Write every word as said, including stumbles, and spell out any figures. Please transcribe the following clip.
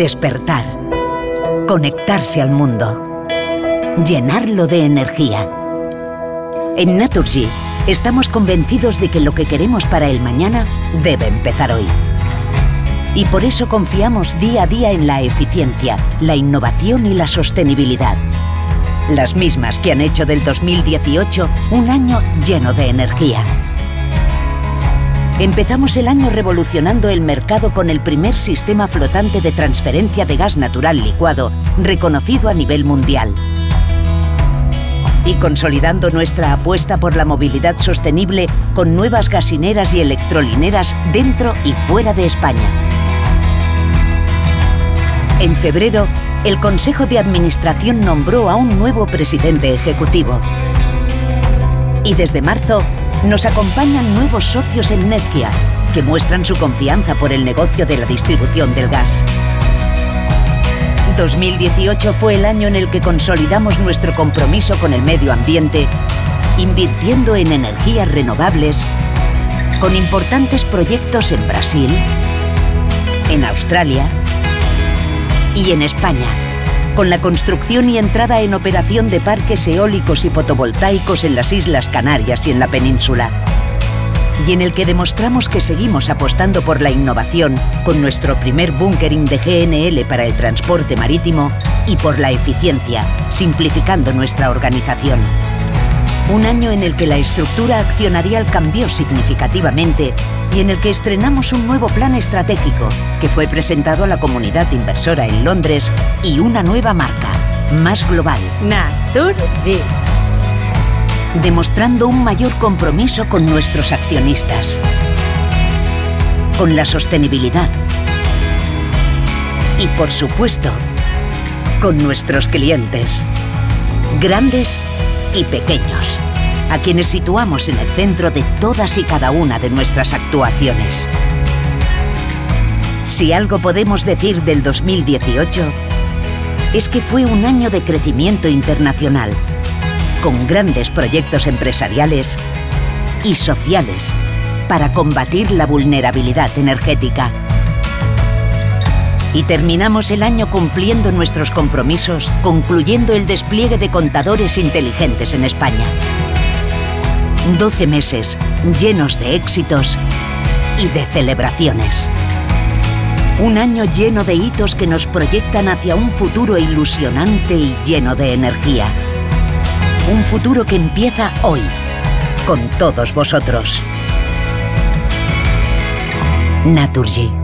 despertar, conectarse al mundo, llenarlo de energía. En Naturgy estamos convencidos de que lo que queremos para el mañana debe empezar hoy. Y por eso confiamos día a día en la eficiencia, la innovación y la sostenibilidad. Las mismas que han hecho del dos mil dieciocho un año lleno de energía. Empezamos el año revolucionando el mercado con el primer sistema flotante de transferencia de gas natural licuado, reconocido a nivel mundial. Y consolidando nuestra apuesta por la movilidad sostenible con nuevas gasineras y electrolineras dentro y fuera de España. En febrero, el Consejo de Administración nombró a un nuevo presidente ejecutivo. Y desde marzo, nos acompañan nuevos socios en Netgia, que muestran su confianza por el negocio de la distribución del gas. dos mil dieciocho fue el año en el que consolidamos nuestro compromiso con el medio ambiente, invirtiendo en energías renovables, con importantes proyectos en Brasil, en Australia y en España, con la construcción y entrada en operación de parques eólicos y fotovoltaicos en las Islas Canarias y en la península, y en el que demostramos que seguimos apostando por la innovación con nuestro primer bunkering de G N L para el transporte marítimo y por la eficiencia, simplificando nuestra organización. Un año en el que la estructura accionarial cambió significativamente y en el que estrenamos un nuevo plan estratégico que fue presentado a la comunidad inversora en Londres y una nueva marca, más global. Naturgy. Demostrando un mayor compromiso con nuestros accionistas, con la sostenibilidad y, por supuesto, con nuestros clientes, grandes y pequeños, a quienes situamos en el centro de todas y cada una de nuestras actuaciones. Si algo podemos decir del dos mil dieciocho, es que fue un año de crecimiento internacional, con grandes proyectos empresariales y sociales para combatir la vulnerabilidad energética. Y terminamos el año cumpliendo nuestros compromisos, concluyendo el despliegue de contadores inteligentes en España. doce meses llenos de éxitos y de celebraciones. Un año lleno de hitos que nos proyectan hacia un futuro ilusionante y lleno de energía. Un futuro que empieza hoy, con todos vosotros. Naturgy.